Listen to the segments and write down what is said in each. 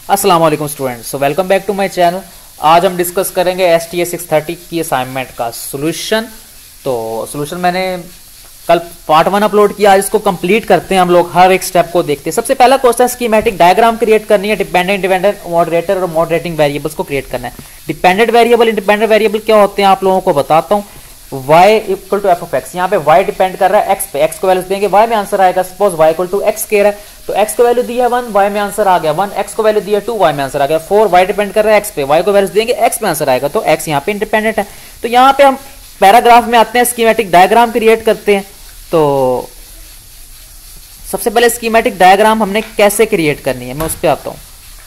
अस्सलाम वालेकुम students, so welcome back to my channel. आज हम डिस्कस करेंगे STA 630 की असाइनमेंट का सॉल्यूशन। तो सॉल्यूशन मैंने कल पार्ट 1 अपलोड किया, आज इसको कंप्लीट करते हैं। हम लोग हर एक स्टेप को देखते हैं। सबसे पहला क्वेश्चन, स्कीमेटिक डायग्राम क्रिएट करनी है, डिपेंडेंट इंडिपेंडेंट मॉडरेटर और मॉडरेटिंग वेरिएबल्स को क्रिएट करना है। डिपेंडेंट वेरिएबल इंडिपेंडेंट वेरिएबल क्या होते हैं आप लोगों को बताता हूँ। y equal to F of X, यहाँ पे y डिपेंड कर रहा है x पे, x को वैल्यू देंगे, y में आंसर आएगा। Suppose y equal to x कह रहा है, तो x को वैल्यू दी है 1, y में आंसर आ गया 1, x को वैल्यू दी है 2, y में आंसर आ गया 4, y डिपेंड कर रहा है x पे, y को वैल्यू देंगे, x में आंसर आएगा, तो x यहाँ पे इंडिपेंडेंट है। तो यहाँ पे हम पैराग्राफ में आते हैं, स्कीमेटिक डायग्राम क्रिएट करते हैं। तो सबसे पहले स्कीमेटिक डायग्राम हमने कैसे क्रिएट करनी है, मैं उस पर आता हूं।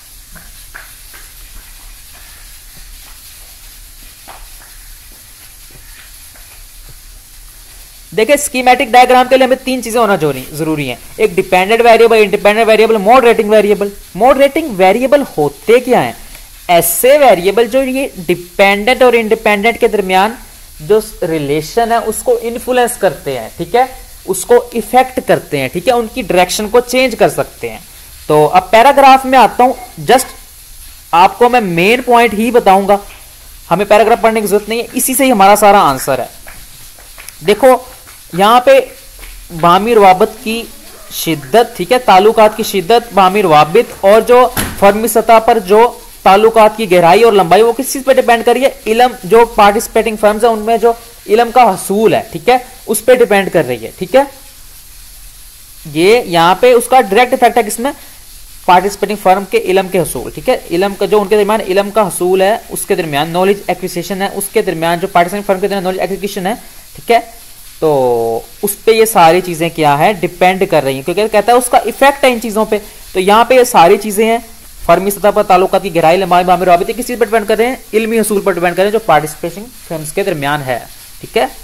देखिए, स्कीमेटिक डायग्राम के लिए हमें तीन चीजें होना जरूरी है। एक dependent variable, independent variable, moderating variable. Moderating variable होते क्या हैं? ऐसे वेरिएबल जो ये डिपेंडेंट और इंडिपेंडेंट के दरमियान जो रिलेशन है उसको इन्फ्लुएंस करते हैं, ठीक है, उसको इफेक्ट करते हैं, ठीक है, उनकी डायरेक्शन को चेंज कर सकते हैं। तो अब पैराग्राफ में आता हूं। जस्ट आपको मैं मेन पॉइंट ही बताऊंगा, हमें पैराग्राफ पढ़ने की जरूरत नहीं है, इसी से ही हमारा सारा आंसर है। देखो यहां पे बामी रवाबत की शिद्दत, ठीक है, ताल्लुकात की शिद्दत, बामी रवाबित, और जो फर्मी सतह पर जो ताल्लुकात की गहराई और लंबाई, वो किस चीज पे डिपेंड कर रही है? इल्म, जो पार्टिसिपेटिंग फर्म्स है उनमें जो इल्म का हसूल है, ठीक है, उस पे डिपेंड कर रही है, ठीक है। ये यहां पे उसका डायरेक्ट इफेक्ट है किसमें? पार्टिसिपेटिंग फर्म के इल्म के हसूल, ठीक है, इल्म का जो उनके दरमियान इल्म का हसूल है, उसके दरमियान नॉलेज एक्विजिशन है, उसके दरमियान जो पार्टिसिपेटिंग फर्म के दरमियान नॉलेज एक्विजिशन है, ठीक है, तो उस पे ये सारी चीजें क्या है? डिपेंड कर रही हैं, क्योंकि कहता है उसका इफेक्ट है इन चीजों पे। तो यहां पे ये सारी चीजें हैं, फर्मी सतह पर ताल्लुकात की गहराई, लंबाई, बामी रवाबित, किस चीज पर डिपेंड कर रहे हैं? इल्मी हसूल पर डिपेंड कर रहे हैं, जो पार्टिसिपेटिंग फर्म्स के दरमियान है, ठीक है।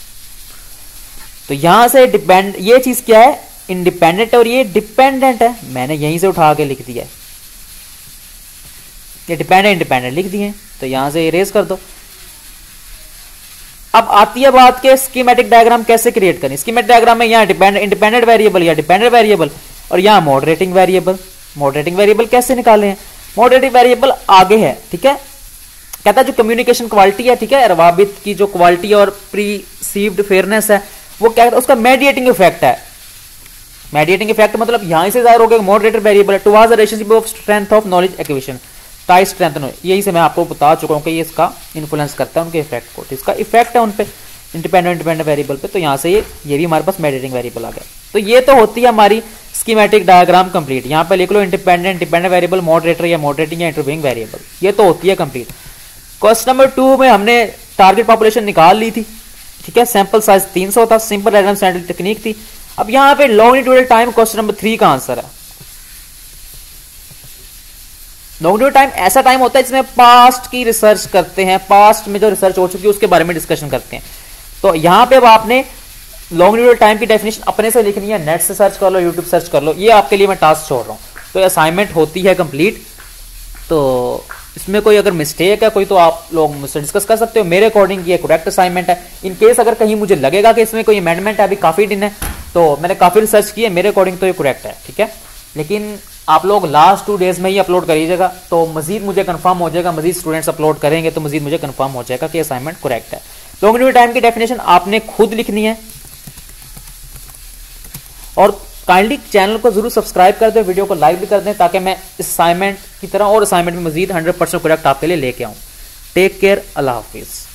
तो यहां से डिपेंड, ये चीज क्या है? इंडिपेंडेंट, और ये डिपेंडेंट है, मैंने यहीं से उठा के लिख दिया है, ये डिपेंडेंट इंडिपेंडेंट लिख दिए, तो यहां से इरेज कर दो। अब आती है बात के स्कीमेटिक डायग्राम कैसे क्रिएट करनी। स्कीमेटिक डायग्राम में यहाँ इंडिपेंडेंट वेरिएबल या डिपेंडेंट वेरिएबल, और यहाँ मॉडरेटिंग वेरिएबल। मॉडरेटिंग वेरिएबल कैसे निकाले हैं? मॉडरेटिंग वेरिएबल आगे है, ठीक है, कहता है जो कम्युनिकेशन क्वालिटी है, ठीक है, रवाबित की जो क्वालिटी और प्रीसीव्ड फेयरनेस है, वो क्या है? उसका मेडिएटिंग इफेक्ट है। मेडिएटिंग इफेक्ट मतलब यहां से जाहिर हो गया मॉडरेटेड वेरिएबल है towards the relationship of strength of knowledge acquisition, tie strength. यही से मैं आपको बता चुका हूं कि ये इसका इन्फ्लुएंस करता है उनके इफेक्ट को, इसका इफेक्ट है उन पे इंडिपेंडेंट वेरिएबल पे। तो यहां से ये भी हमारे पास मेडिएटिंग वेरिएबल आ गया। तो ये तो होती है हमारी स्कीमेटिक डायग्राम कंप्लीट। यहां पे लिख लो इंडिपेंडेंट वेरिएबल, मॉडरेटर या मॉडरेटिंग या इंटरव्यूइंग वेरिएबल, ये तो होती है कंप्लीट। क्वेश्चन नंबर 2 में हमने टारगेट पॉपुलेशन निकाल ली थी, ठीक है, सैंपल साइज 300 था, सिंपल रैंडम सैंपलिंग टेक्निक थी। अब यहां पे लॉन्गिट्यूडल टाइम क्वेश्चन नंबर 3 का आंसर है। लॉन्गिट्यूडल टाइम ऐसा टाइम होता है जिसमें पास्ट की रिसर्च करते हैं, पास्ट में जो रिसर्च हो चुकी है उसके बारे में डिस्कशन करते हैं। तो यहां पे अब आपने लॉन्गिट्यूडल टाइम की डेफिनेशन अपने से लिखनी है, नेट से सर्च कर लो, यूट्यूब सर्च कर लो, ये आपके लिए मैं टास्क छोड़ रहा हूं। तो असाइनमेंट होती है कंप्लीट। तो इसमें कोई अगर मिस्टेक है कोई, तो आप लोग मुझसे डिस्कस कर सकते हो। मेरे अकॉर्डिंग ये करेक्ट असाइनमेंट है। इन केस अगर कहीं मुझे लगेगा कि इसमें कोई अमेंडमेंट है, अभी काफी दिन है, तो मैंने काफी रिसर्च की है, मेरे अकॉर्डिंग तो ये करेक्ट है, ठीक है। लेकिन आप लोग लास्ट 2 डेज में ही अपलोड करिएगा, तो मजीद मुझे कंफर्म हो जाएगा, मजीद स्टूडेंट्स अपलोड करेंगे तो मजीद मुझे कंफर्म हो जाएगा कि असाइनमेंट करेक्ट है। लॉन्गिट्यूडल टाइम की डेफिनेशन आपने खुद लिखनी है, और काइंडली चैनल को जरूर सब्सक्राइब कर दें, वीडियो को लाइक भी कर दें, ताकि मैं असाइनमेंट की तरह और असाइनमेंट में मजीद 100% करेक्ट आपके लिए लेके आऊं। टेक केयर, अल्लाह हाफिज।